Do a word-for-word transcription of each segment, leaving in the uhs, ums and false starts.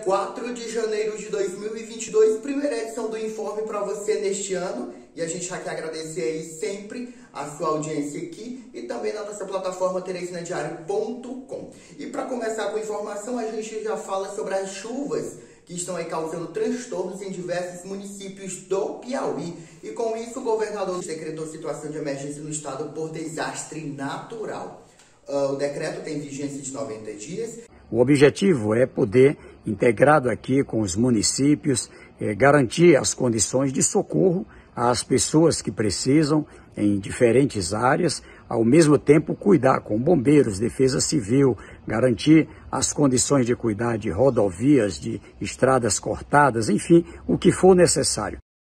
quatro de janeiro de dois mil e vinte e dois, primeira edição do Informe para você neste ano. E a gente já quer agradecer aí sempre a sua audiência aqui e também na nossa plataforma teresina diário ponto com. E para começar com informação, a gente já fala sobre as chuvas que estão aí causando transtornos em diversos municípios do Piauí. E com isso, o governador decretou situação de emergência no estado por desastre natural. Uh, o decreto tem vigência de noventa dias. O objetivo é poder, integrado aqui com os municípios, é, garantir as condições de socorro às pessoas que precisam em diferentes áreas, ao mesmo tempo cuidar com bombeiros, defesa civil, garantir as condições de cuidar de rodovias, de estradas cortadas, enfim, o que for necessário.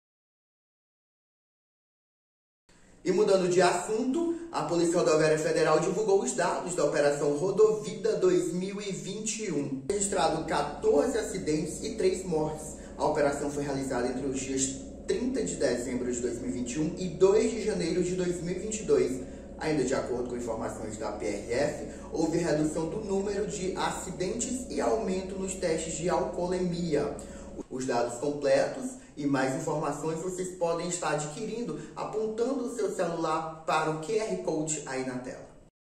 E mudando de assunto, a Polícia Rodoviária Federal divulgou os dados da Operação Rodovida dois mil e vinte e um. Registrado quatorze acidentes e três mortes. A operação foi realizada entre os dias trinta de dezembro de dois mil e vinte e um e dois de janeiro de dois mil e vinte e dois. Ainda de acordo com informações da P R F, houve redução do número de acidentes e aumento nos testes de alcoolemia. Os dados completos e mais informações vocês podem estar adquirindo apontando o seu celular para o Q R Code aí na tela.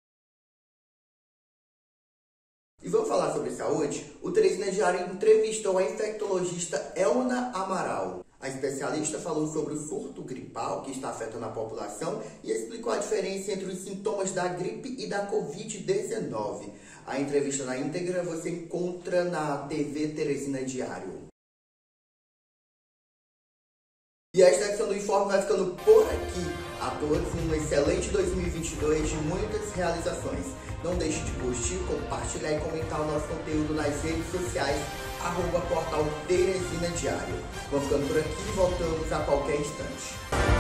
E vamos falar sobre saúde? O Teresina Diário entrevistou a infectologista Elna Amaral. A especialista falou sobre o surto gripal que está afetando a população e explicou a diferença entre os sintomas da gripe e da covid dezenove. A entrevista na íntegra você encontra na T V Teresina Diário. E esta edição do Informe vai ficando por aqui. A todos um excelente dois mil e vinte e dois de muitas realizações. Não deixe de curtir, compartilhar e comentar o nosso conteúdo nas redes sociais, arroba portal Teresina Diário. Vamos ficando por aqui e voltamos a qualquer instante.